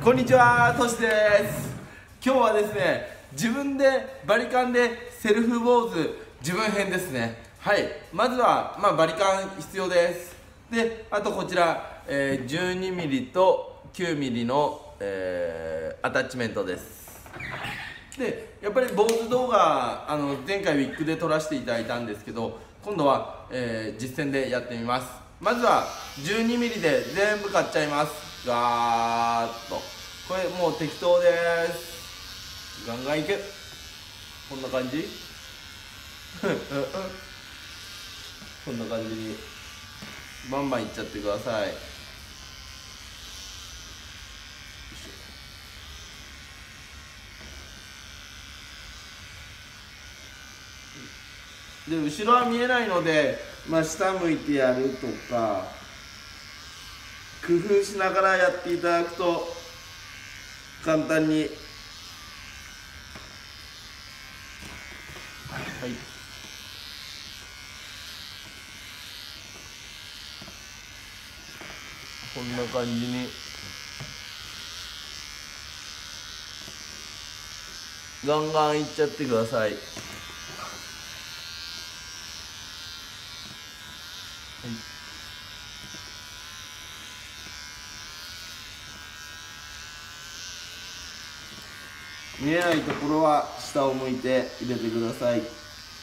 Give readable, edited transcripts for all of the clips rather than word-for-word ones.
こんにちは、としです。今日はですね、自分でバリカンでセルフ坊主自分編ですね。はい、まずは、バリカン必要です。で、あとこちら、12mm と 9mm の、アタッチメントです。で、やっぱり坊主動画、前回ウィッグで撮らせていただいたんですけど、今度は、実践でやってみます。まずは 12mm で全部買っちゃいます。ガーッと。これもう適当です。ガンガンいけ。こんな感じこんな感じにバンバンいっちゃってください。で、後ろは見えないので、下向いてやるとか工夫しながらやっていただくと簡単に、はい、こんな感じにガンガンいっちゃってください。見えないところは下を向いて入れてください。はい、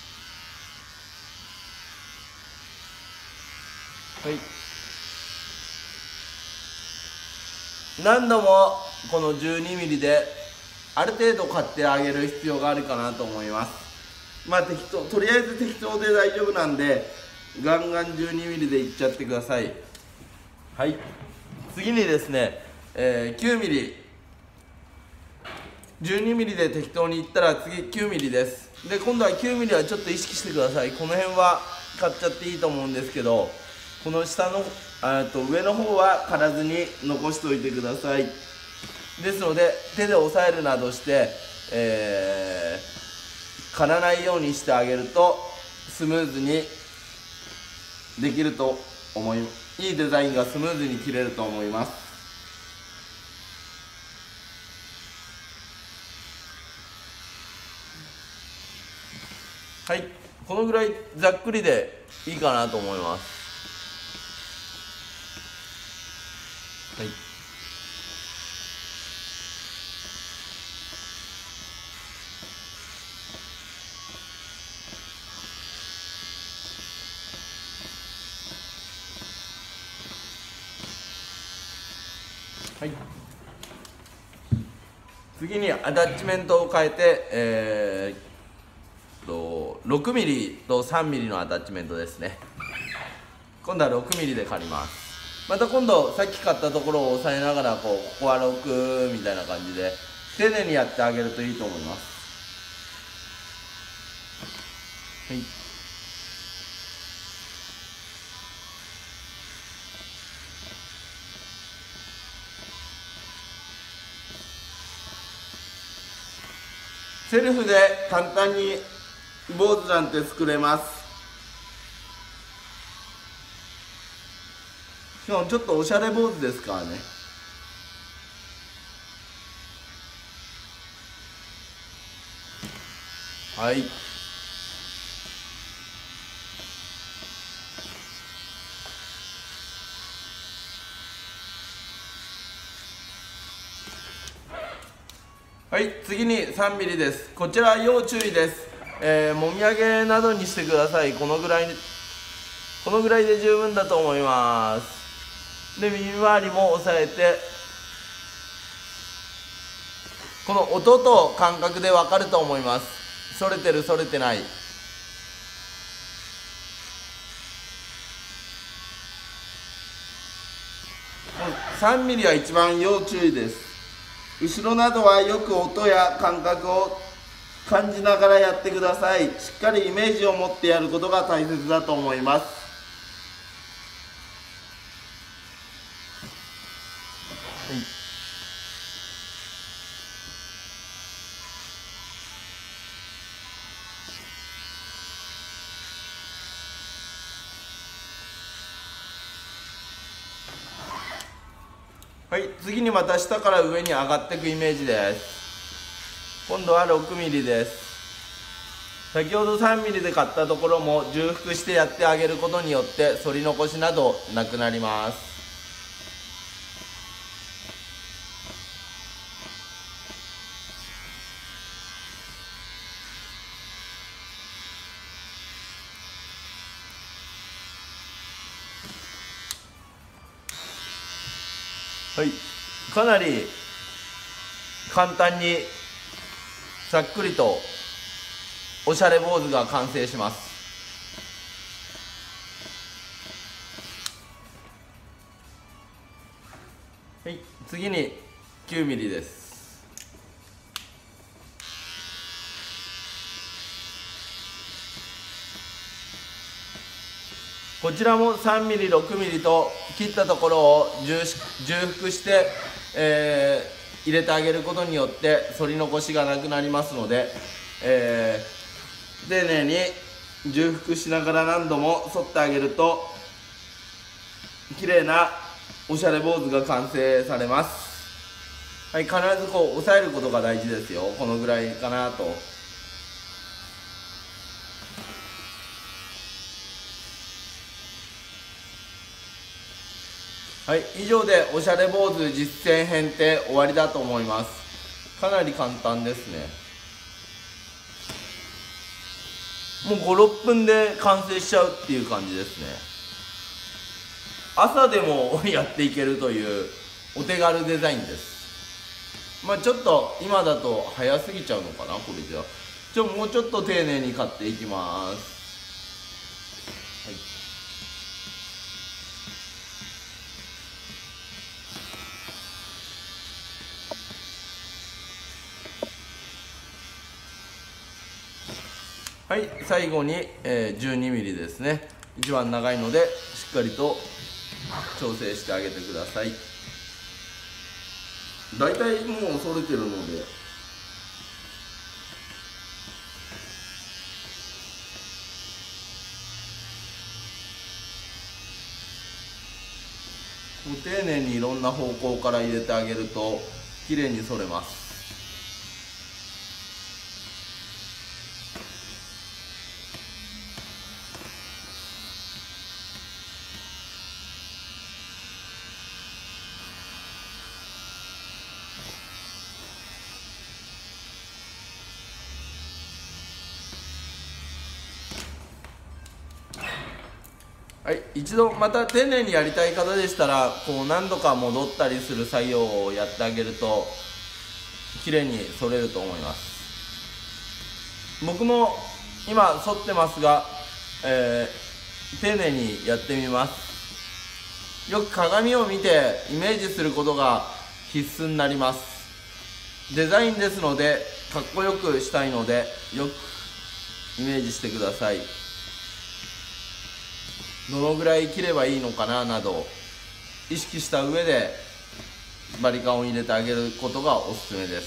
何度もこの 12mm である程度買ってあげる必要があるかなと思います。とりあえず適当で大丈夫なんでガンガン 12mm でいっちゃってください。はい、次にですね、9mm、 12mm で適当にいったら次 9mm です。で、今度は 9mm はちょっと意識してください。この辺は買っちゃっていいと思うんですけど、この下の上の方は刈らずに残しておいてください。ですので手で押さえるなどして、刈らないようにしてあげるとスムーズにできると思います。いいデザインがスムーズに切れると思います。はい、このぐらいざっくりでいいかなと思います。はい、はい、次にアタッチメントを変えて、6mm と 3mm のアタッチメントですね。今度は 6mm で刈ります。また今度さっき買ったところを押さえながらここは6みたいな感じで丁寧にやってあげるといいと思います。はい、セルフで簡単に坊主なんて作れます。しかもちょっとおしゃれ坊主ですからね。はい、はい、次に 3mm です。こちらは要注意です。もみあげなどにしてください。このぐらいで十分だと思います。で、耳周りも押さえて、この音と感覚で分かると思います。反れてる反れてない。3mm は一番要注意です。後ろなどはよく音や感覚を感じながらやってください。しっかりイメージを持ってやることが大切だと思います。はい、次次にまた下から上に上がっていくイメージです。今度は 6mm です。先ほど 3mm で買ったところも重複してやってあげることによって反り残しなどなくなります。はい、かなり簡単にさっくりとおしゃれ坊主が完成します。はい、次に 9mm です。こちらも 3mm、6mm と切ったところを重複して、入れてあげることによって反り残しがなくなりますので、丁寧に重複しながら何度も反ってあげると綺麗なおしゃれ坊主が完成されます。はい、必ずこう押さえることが大事ですよ。このぐらいかなと。はい、以上でおしゃれ坊主実践編って終わりだと思います。かなり簡単ですね。もう5、6分で完成しちゃうっていう感じですね。朝でもやっていけるというお手軽デザインです。まあちょっと今だと早すぎちゃうのかな、これじゃ。もうちょっと丁寧に買っていきます。はい、最後に、12mm ですね。一番長いのでしっかりと調整してあげてください。だいたいもう反れてるのでもう丁寧にいろんな方向から入れてあげると綺麗に反れます。はい、一度また丁寧にやりたい方でしたらこう何度か戻ったりする作業をやってあげると綺麗に反れると思います。僕も今反ってますが、丁寧にやってみます。よく鏡を見てイメージすることが必須になります。デザインですのでかっこよくしたいのでよくイメージしてください。どのぐらい切ればいいのかななど意識した上でバリカンを入れてあげることがおすすめです。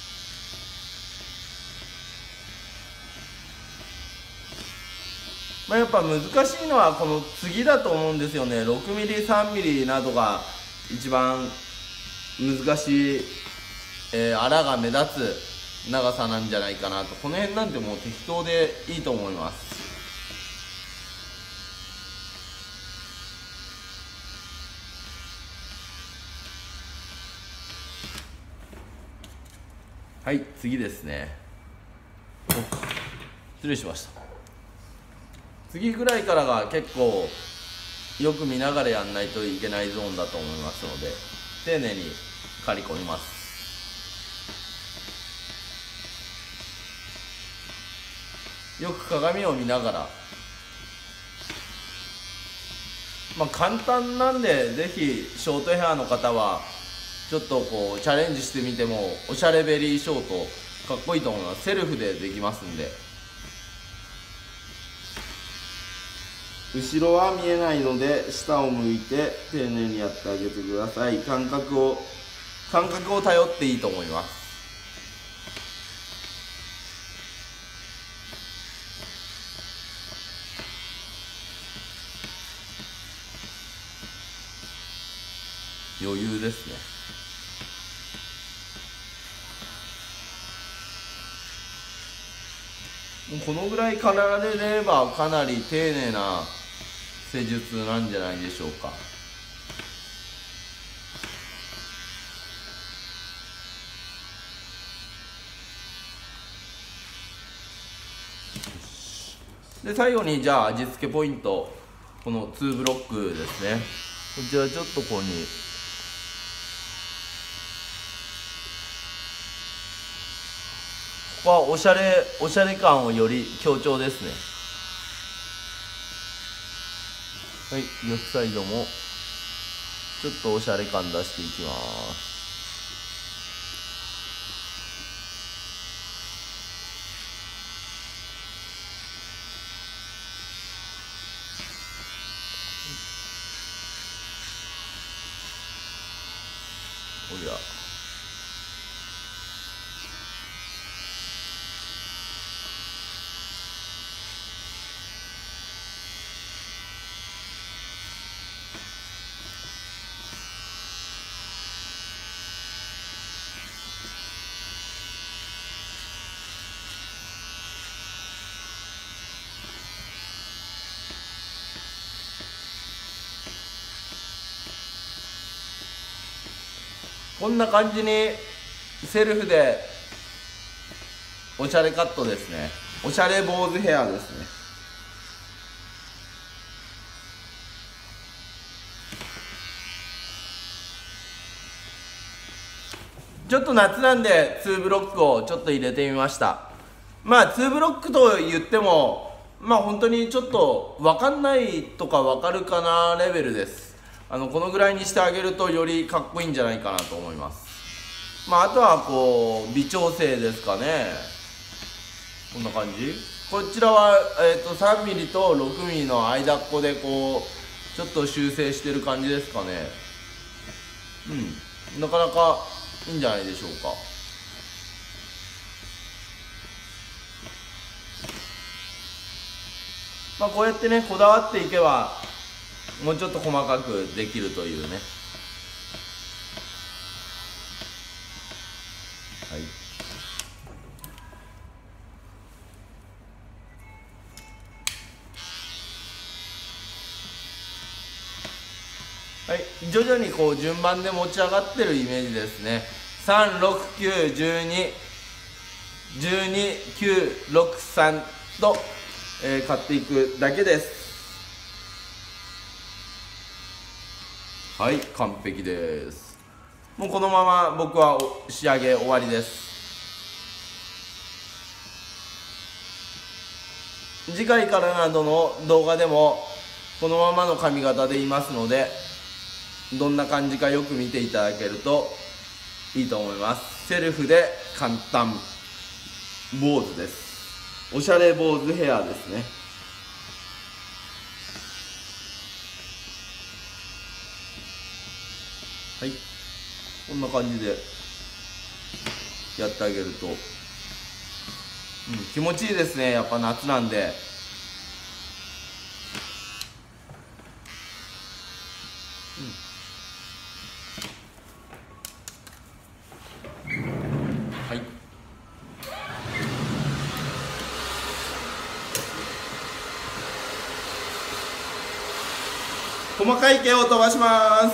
やっぱ難しいのはこの次だと思うんですよね。 6mm、3mm などが一番難しい、あらが目立つ長さなんじゃないかなと。この辺なんてもう適当でいいと思います。はい、次ですね。失礼しました。次ぐらいからが結構よく見ながらやんないといけないゾーンだと思いますので丁寧に刈り込みます。よく鏡を見ながら、簡単なんでぜひショートヘアの方はちょっとこうチャレンジしてみてもおしゃれベリーショートかっこいいと思います。セルフでできますんで。後ろは見えないので下を向いて丁寧にやってあげてください。感覚を頼っていいと思います。余裕ですね。 もうこのぐらいかられればかなり丁寧な施術なんじゃないでしょうか。で最後にじゃあ味付けポイント、この2ブロックですね。こちらちょっとここにここはおしゃれ感をより強調ですね。はい、逆サイドもちょっとおしゃれ感出していきます。おりゃこんな感じにセルフでおしゃれカットですね。おしゃれ坊主ヘアですね。ちょっと夏なんで2ブロックをちょっと入れてみました。まあ2ブロックと言ってもまあ本当にちょっと分かんないとか分かるかなレベルです。このぐらいにしてあげるとよりかっこいいんじゃないかなと思います。まああとはこう微調整ですかね。こんな感じ。こちらは、3ミリと6ミリの間っこでこうちょっと修正してる感じですかね。なかなかいいんじゃないでしょうか。まあこうやってねこだわっていけばもうちょっと細かくできるというね。はい、徐々にこう順番で持ち上がってるイメージですね。3、6、9、12、12、9、6、3と、買っていくだけです。はい、完璧です。もうこのまま僕は仕上げ終わりです。次回からなどの動画でもこのままの髪型でいますので、どんな感じかよく見ていただけるといいと思います。セルフで簡単坊主です。おしゃれ坊主ヘアですね。はい、こんな感じでやってあげると、気持ちいいですね。やっぱ夏なんで。はい、細かい毛を飛ばします。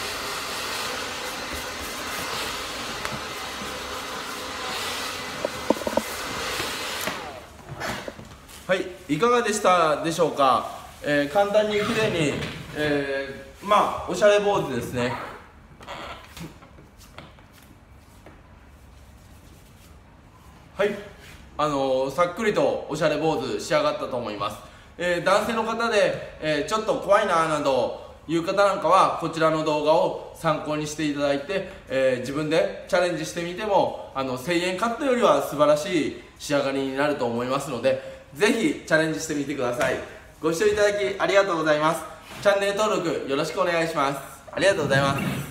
はい、いかがでしたでしょうか。簡単にきれいに、まあおしゃれ坊主ですね。はい、さっくりとおしゃれ坊主仕上がったと思います。男性の方で、ちょっと怖いななどいう方なんかはこちらの動画を参考にしていただいて、自分でチャレンジしてみても1000円カットよりは素晴らしい仕上がりになると思いますので、ぜひチャレンジしてみてください。ご視聴いただきありがとうございます。チャンネル登録よろしくお願いします。ありがとうございます。